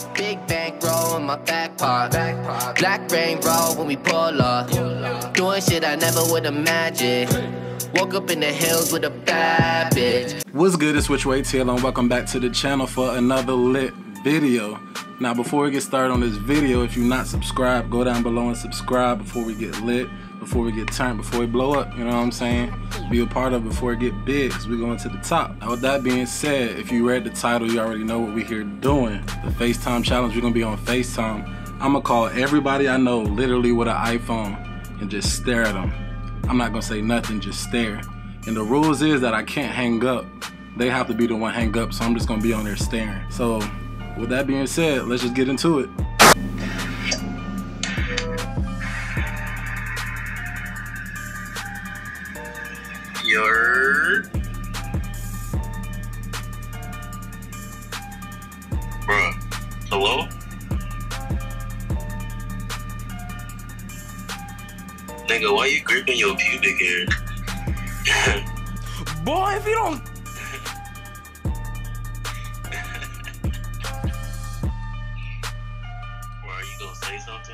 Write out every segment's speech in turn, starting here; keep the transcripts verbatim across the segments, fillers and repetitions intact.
Big bank roll in my back part. Black rain roll when we pull up. Doing shit I never would imagine. Woke up in the hills with a bad bitch. What's good, it's Whichway Tail and welcome back to the channel for another lit video. Now before we get started on this video, if you're not subscribed, go down below and subscribe before we get lit, before we get turned, before we blow up, you know what I'm saying? Be a part of it before it get big, because we're going to the top. Now with that being said, if you read the title, you already know what we're here doing. The FaceTime challenge, we're going to be on FaceTime. I'm going to call everybody I know literally with an iPhone and just stare at them. I'm not going to say nothing, just stare. And the rules is that I can't hang up. They have to be the one hang up, so I'm just going to be on there staring. So with that being said, let's just get into it. Your bruh, hello? Nigga, why you gripping your pubic hair? Boy, if you don't. Or are you gonna say something?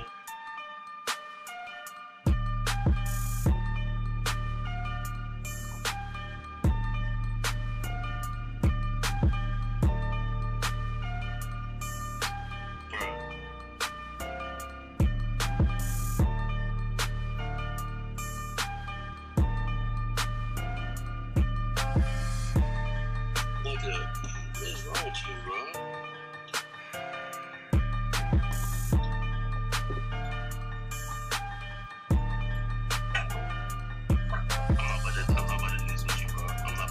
What's wrong with you, bro? I'm not about to, I'm not about to do this with you, bro. I'm not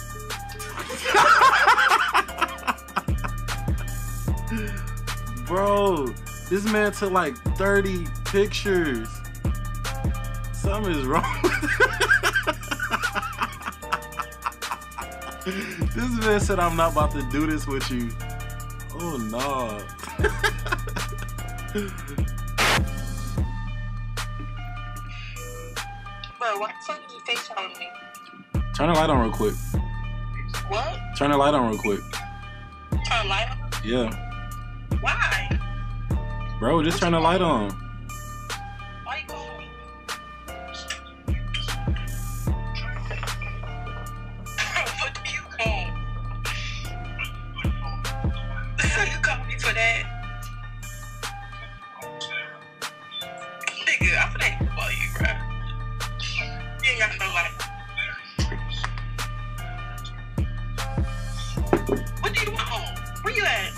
gonna. Bro, this man took like thirty pictures. Something is wrong. This man said I'm not about to do this with you. Oh no. Bro, why the fuck you FaceTime me? Turn the light on real quick. What? Turn the light on real quick. Turn the light on? Yeah. Why? Bro, just turn the light on. Why you calling me? What do you call? So you call me for that? Nigga, I'm finna think about you, bro. You ain't got no light. What do you want? Where you at?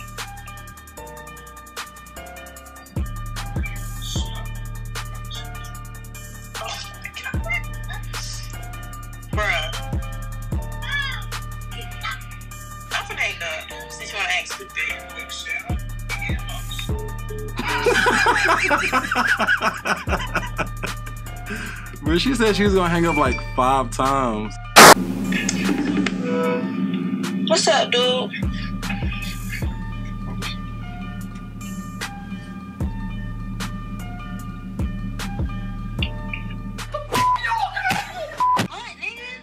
Oh my God. Bruh. I'm finna hang up since you wanna act stupid. But she said she was gonna hang up like five times. What's up, dude? What, nigga?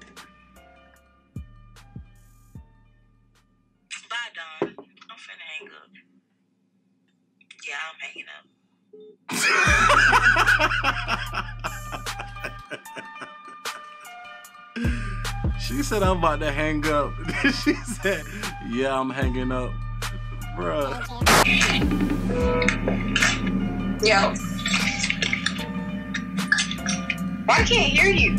Bye, Don. I'm finna hang up. Yeah, I'm hanging up. She said I'm about to hang up. She said, yeah, I'm hanging up. Bruh. Yo. Why I can't hear you?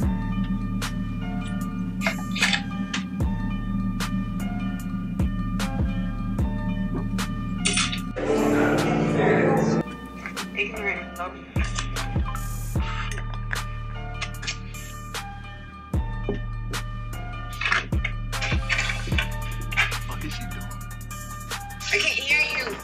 Ignorant. What is she doing? I can't hear you.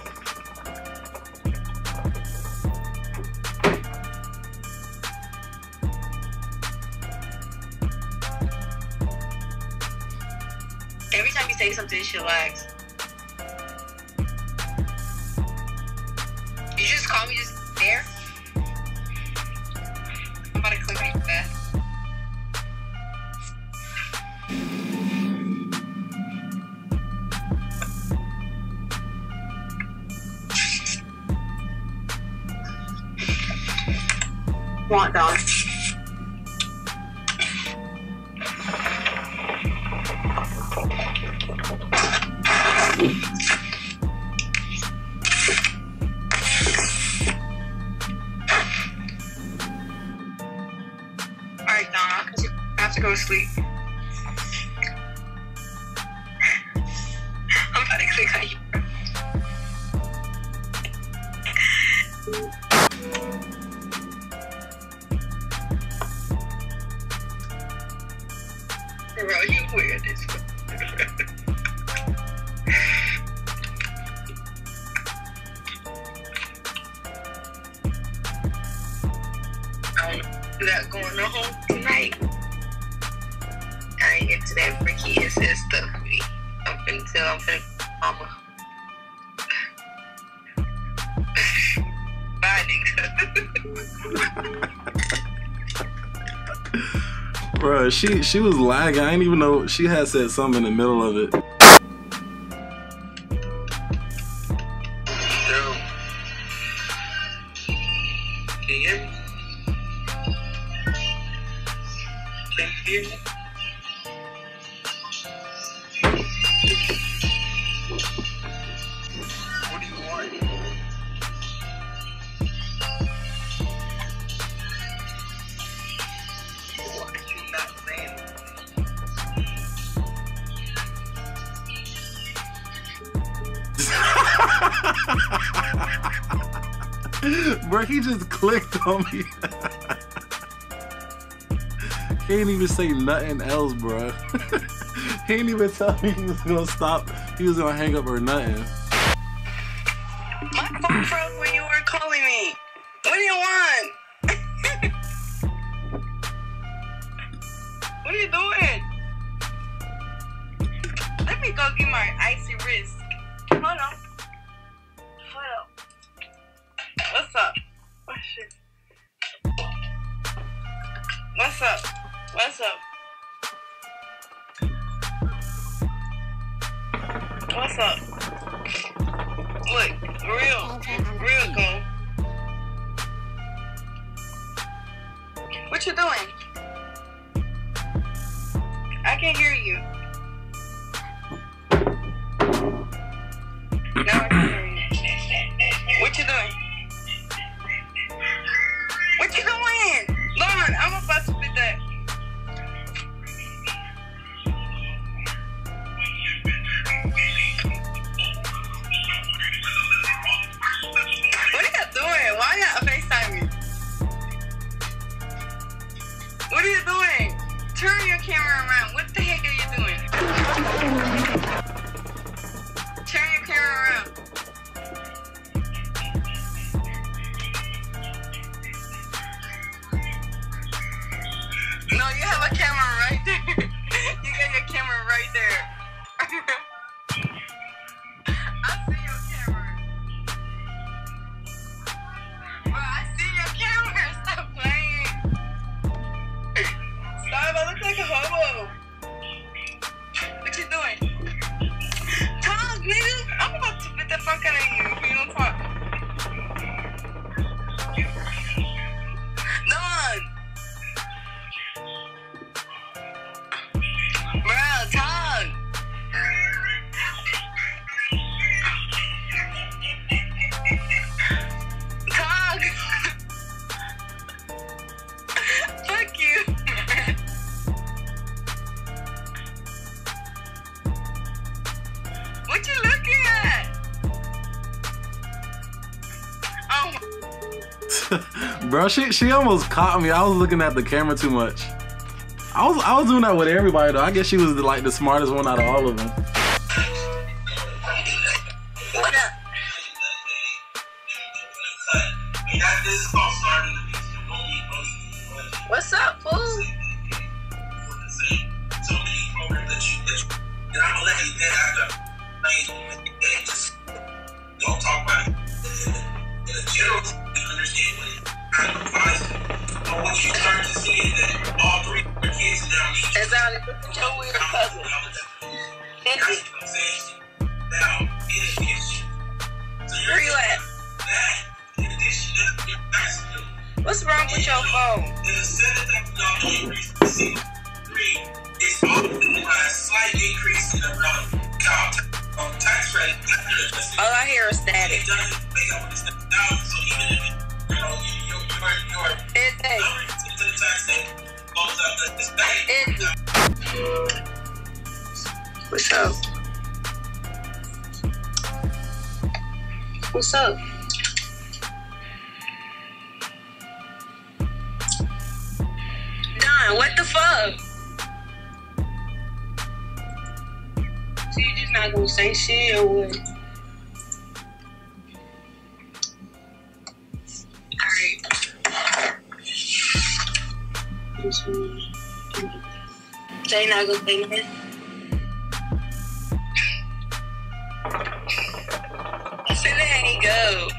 Every time you say something, she lags. You just call me just there? I'm about to click on that. want though. Alright, Donna, because you have to go to sleep. I'm about to click on you. Bro, you weird as fuck. I don't know that going on tonight. I ain't get to that freaky ass stuff with me. I'm finna tell I'm finna mama. Bye, nigga. Bruh, she she was lagging. I didn't even know she had said something in the middle of it. Yo. Can you hear me? Can you hear me? What do you want? Why are you not saying Bro, he just clicked on me. He ain't even say nothing else, bro. He ain't even tell me he was gonna stop. He was gonna hang up or nothing. My phone froze when you were calling me. What do you want? What are you doing? Let me go get my icy wrist. Hold on. Hold on. What's up? Oh, shit. What's up? What's up? What's up? Look, real, real go. What you doing? I can't hear you. No, I can't hear you. What you doing? What you doing? Lauren, I'm about to fit that. What are you doing? Why not FaceTime me? What are you doing? Turn your camera around. What the heck are you doing? Turn your camera around. No, you have a camera right there. You got your camera right there. I see your camera. Bro, I see your camera. Stop playing. Stop, I look like a hobo. What you doing? Talk, nigga. I'm about to beat the fuck out of you if you don't talk. Done. Bro, talk. Talk. Fuck you. What you looking at? Oh. Bro, she she almost caught me. I was looking at the camera too much. I was I was doing that with everybody though. I guess she was the, like the smartest one out of all of them. What up? What's up, fool? Don't talk about it. In a general, you understand what it is. But what you start to see is that all three of the kids now need Is that your weird cousin? That's what I'm saying. Now, in addition, so you're Where you at? that, in addition, that's what you're asking. What's wrong wrong with your phone? The seven thousand dollar increase in C O three is often by a slight increase in the amount of um, tax credit. All I hear is static. It doesn't make up for the seven thousand. So even if you know your your your It's hey. number to the tax state goes up, the state. It's What's up? What's up? Don, what the fuck? So you just not gonna say shit or what? Alright. They not gonna say nothing. So there you go.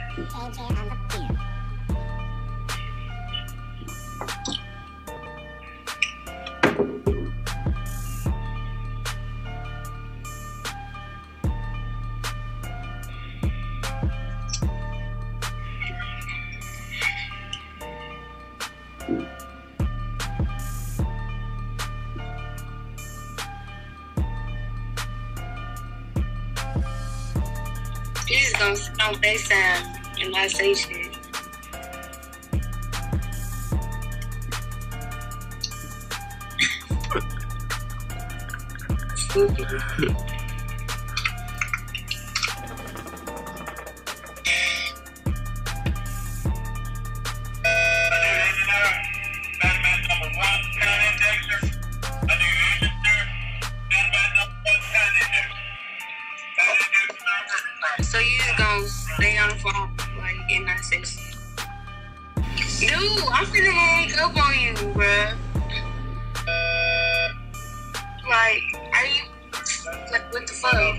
You just gonna sit on FaceTime and not say shit. Stupid. So you just gonna stay on the phone, like, and not say shit. Dude, I'm finna hang up on you, bruh. Like, are you, like, what the fuck?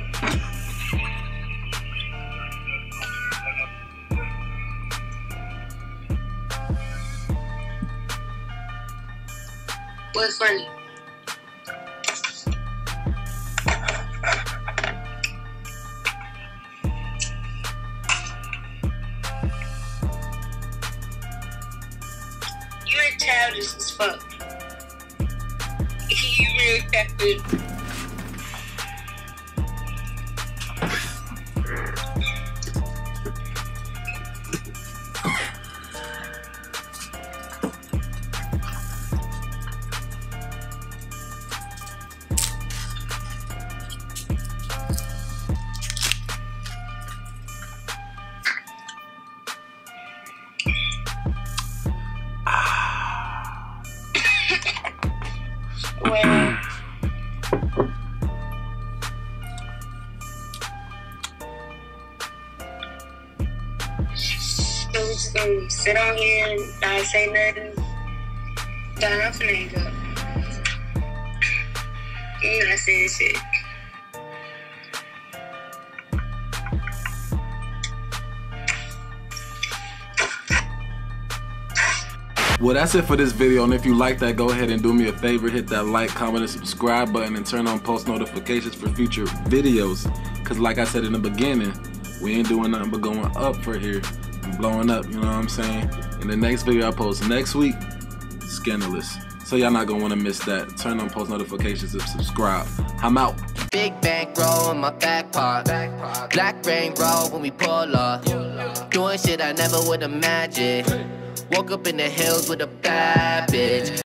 What's funny? You're childish as fuck. You real childish. Well, so we're just gonna sit on here and not say nothing. Don, I'm finna hang up. You're not saying shit. Well, that's it for this video, and if you like that, go ahead and do me a favor, hit that like, comment, and subscribe button, and turn on post notifications for future videos. Because like I said in the beginning, we ain't doing nothing but going up for here and blowing up, you know what I'm saying? In the next video I post next week, scandalous. So y'all not gonna want to miss that. Turn on post notifications and subscribe. I'm out. Big bank roll in my back part. Black rain roll when we pull up. Doing shit I never would imagine. Woke up in the hills with a bad bitch.